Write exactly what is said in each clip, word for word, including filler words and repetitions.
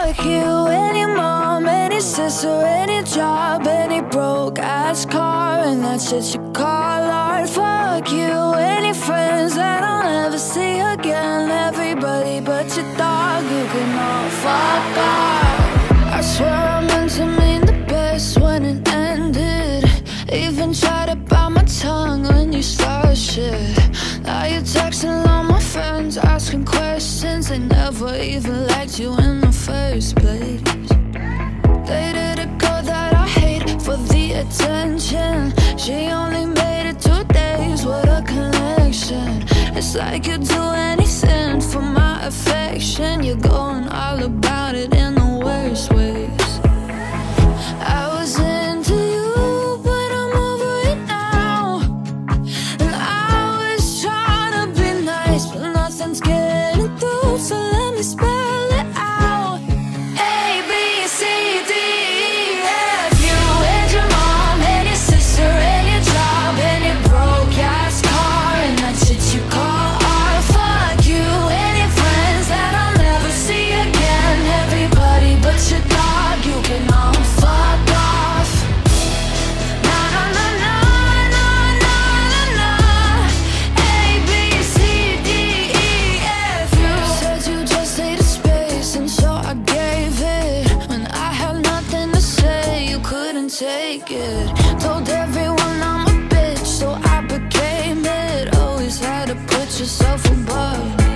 fuck you, any mom, any sister, any job, any broke ass car, and that shit you call art. Fuck you, any friends that I'll never see again, everybody but your dog, you can all fuck off. I swear I meant to mean the best when it ended. Even tried to bite my tongue when you started shit. Now you're texting all my friends, asking questions. They never even liked you in the first place. Dated a girl that I hate for the attention. She only made it two days, what a connection. It's like you'd do anything for my affection. You're going all about it in the worst ways. I was into you, but I'm over it now. And I was trying to be nice, but nothing's getting through, so let me spell it out. A, B, C, D, E, F. You and your mom, and your sister, and your job, and your broke ass car, and that shit you call art. Fuck you, and your friends that I'll never see again, everybody but your dog, you can all fuck off. Na na na na na na na na. A, B, C, D, E, F. You said you just needed space, and so I gave it. When I had nothing to say, you couldn't take it. Told everyone I'm a bitch, so I became it. Always had to put yourself above me.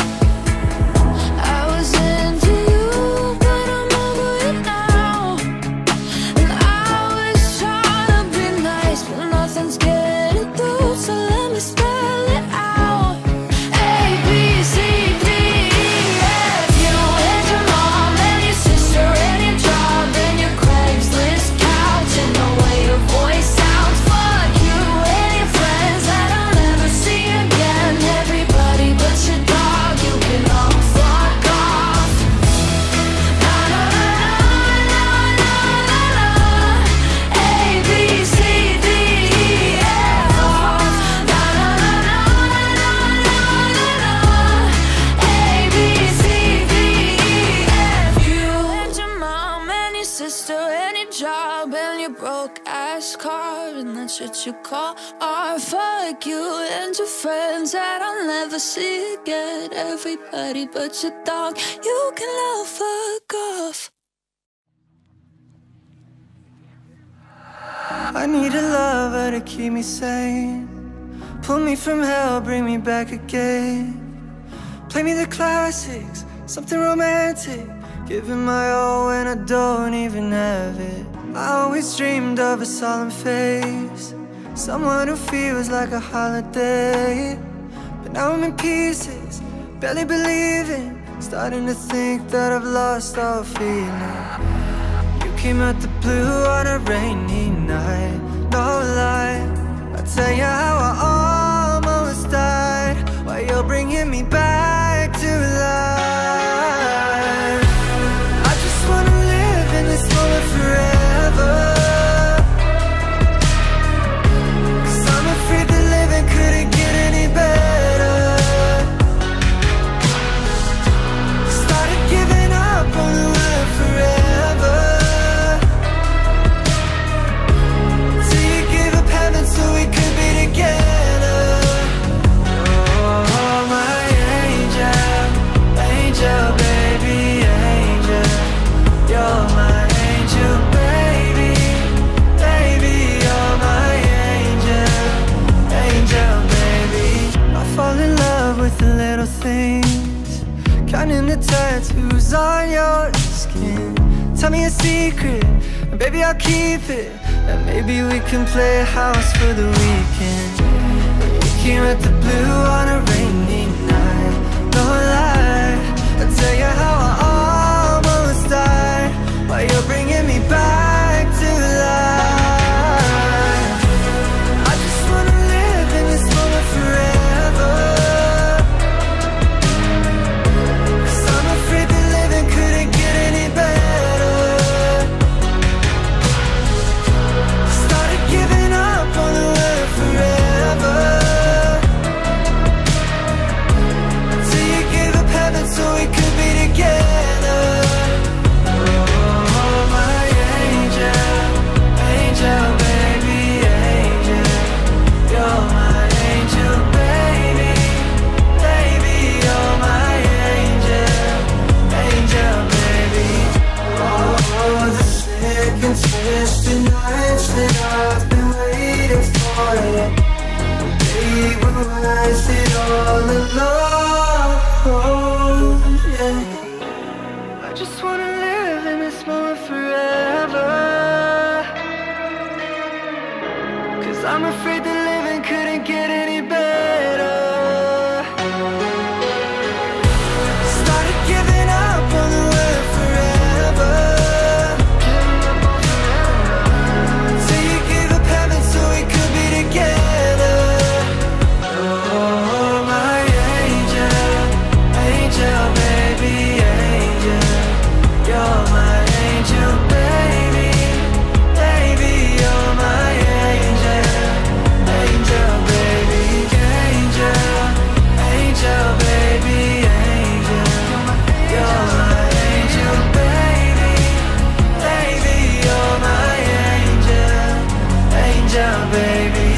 I was into you, but I'm over it now. And I was trying to be nice, but nothing's getting through, so let me spell it out. A, B, C, D, E, F. You and your mom, and your sister, and your job, and your Craigslist couch, and the way your voice sounds. Fuck you and your friends that I'll never see again, everybody but your dog, you can all fuck off. Na na na na na na na. A, B, C, D, E, F. Na na na na na na na. A, B, C, D, E, F. You and your mom, and your sister, and your job, and your broke ass car, and that shit you call art. Fuck you and your friends that I'll never see again, everybody but your dog, you can all fuck off. I need a lover to keep me sane. Pull me from hell, bring me back again. Play me the classics, something romantic. Giving my all when I don't even have it. I always dreamed of a solemn face, someone who feels like a holiday. But now I'm in pieces, barely believing, starting to think that I've lost all feeling. You came out the blue on a rainy night, no lie. I'll tell you how I almost died, while you're bringing me back to life. I just wanna live in this moment forever, 'cause I'm afraid that living couldn't get any better. Started giving up on the word forever, till you gave up heaven so we could be together. Oh, my angel, angel, baby, angel. You're my angel, baby, baby. You're my angel, angel, baby. I fall in love with the little things, counting the tattoos on your skin. Tell me a secret, and baby I'll keep it, and maybe we can play house for the weekend. You came at the blue on a rainy night, no lie. I'll tell you how I almost died, while you're bringing me back to life. I just wanna live in this moment forever, 'cause I'm afraid that living couldn't get any better. Started giving up on the word forever, till you gave up heaven so we could be together. I'm afraid that living couldn't get any better. Started giving up on the word forever. So you gave up heaven so we could be together. Oh, my angel, angel, baby, angel. You're my angel, baby, baby, you're my angel. Angel, baby, angel, angel, baby, angel. You're my angel, baby, baby, you're my angel. Angel, baby.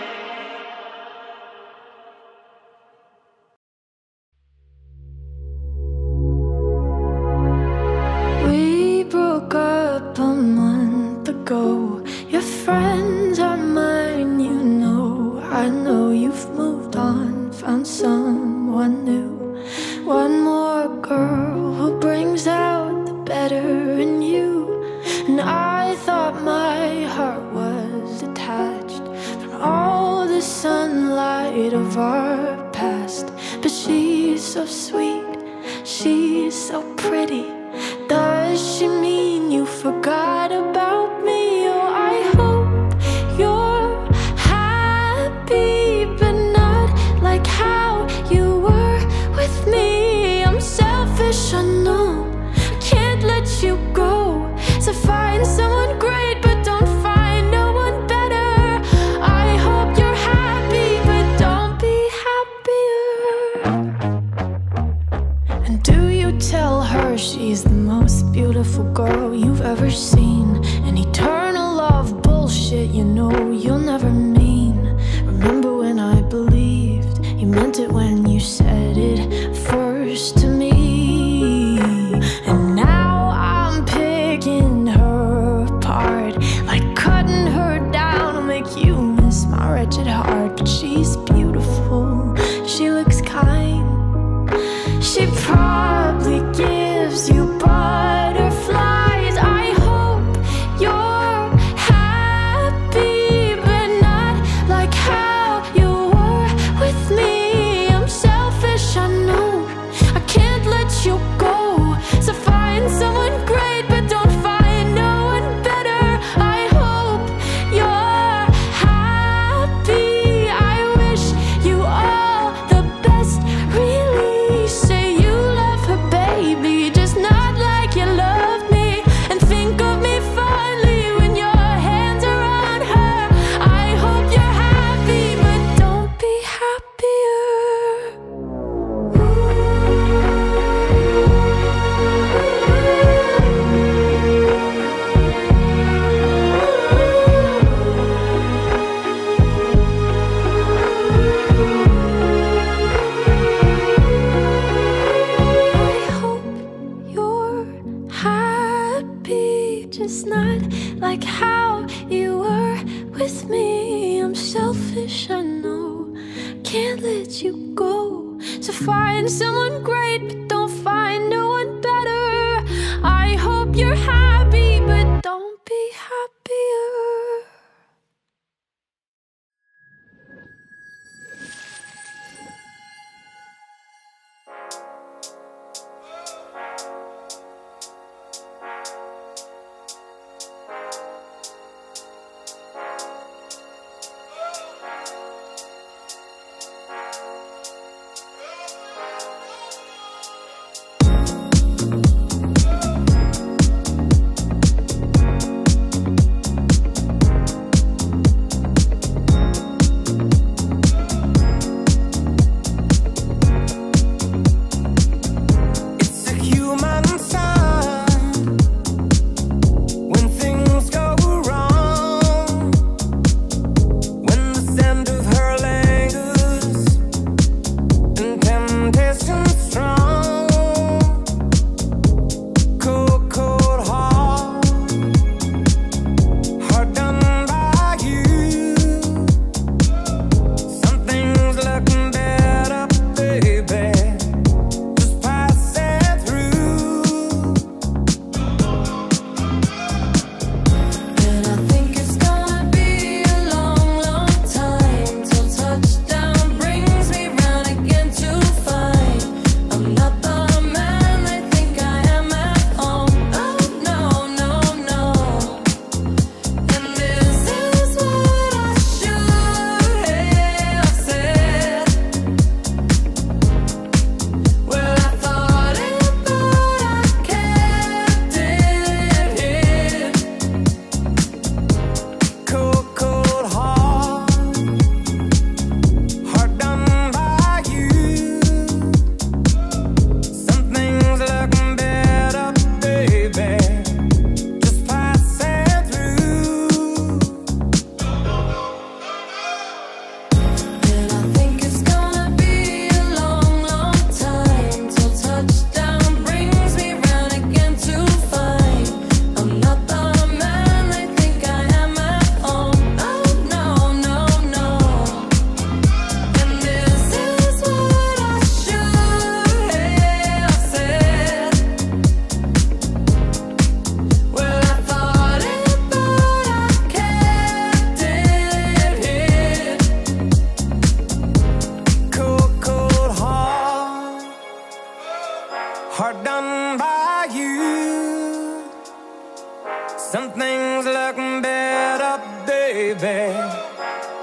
We broke up a month ago. Your friends are mine, you know. I know you've moved on, found someone new. One more girl who brings out the better in you. And I thought my heart was detached from all the sunlight of our past. But she's so sweet, she's so pretty. Does she mean you forgot about me? Oh, I hope you're happy, but not like how you were with me. I'm selfish, I know, I can't let you go. So find someone great, but don't find no one better. I hope you're happy, but don't be happier. And do you tell her she's the most beautiful girl you've ever seen? An eternal love bullshit, you know you'll never mean. Remember when I believed you meant it when you said it first to me? And now I'm picking her apart, like cutting her down to make you miss my wretched heart. But she's beautiful, she looks kind, she probably gives you butterflies. I hope you're happy, but not like how you were with me. I'm selfish, I know, I can't let you go. So find someone great, but don't find no one better. I hope you're happy. I wish you all the best, really. Say you love her, baby, just not like you loved me. And think of me fondly when your hands are on her. I hope you're happy, but don't be happier. I hope you're happy, just not like how you were with me. I'm selfish, I know, can't let you go. So find someone great, but don't find no one better. I hope you're happy, but don't be happier.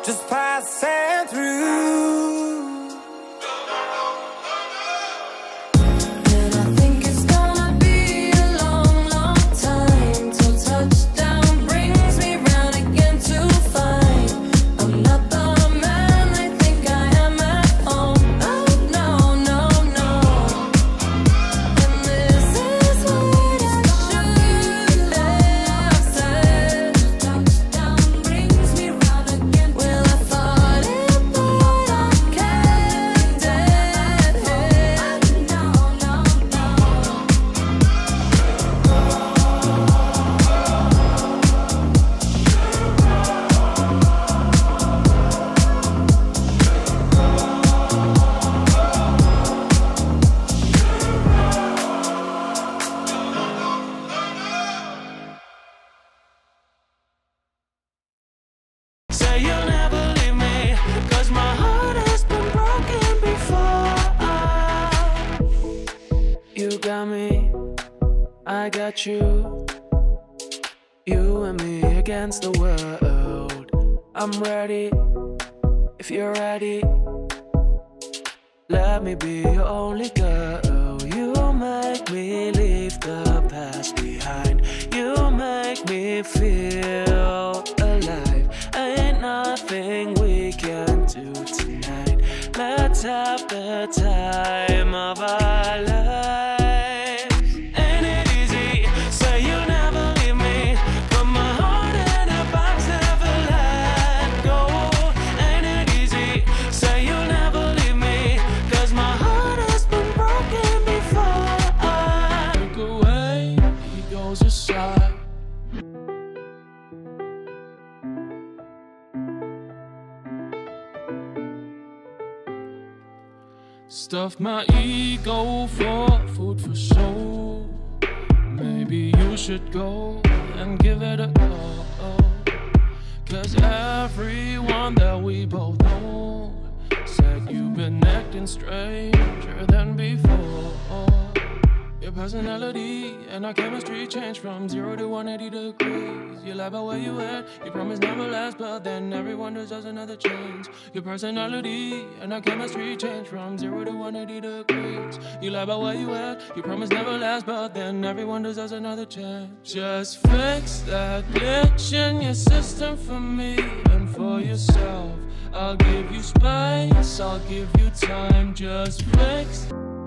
just passing through. I got you, you and me against the world. I'm ready, if you're ready. Let me be your only girl. You make me leave the past behind. You make me feel alive. Ain't nothing we can do tonight. Let's have the time of our lives. Stuff my ego for food for soul. Maybe you should go and give it a go. Cause everyone that we both know said you've been acting stranger than before. Your personality and our chemistry changed from zero to one hundred eighty degrees. You lie about where you at, you promise never last, but then everyone deserves another chance. Your personality and our chemistry changed from zero to one hundred eighty degrees. You lie about where you at, you promise never last, but then everyone deserves another chance. Just fix that glitch in your system for me and for yourself. I'll give you space, I'll give you time. Just fix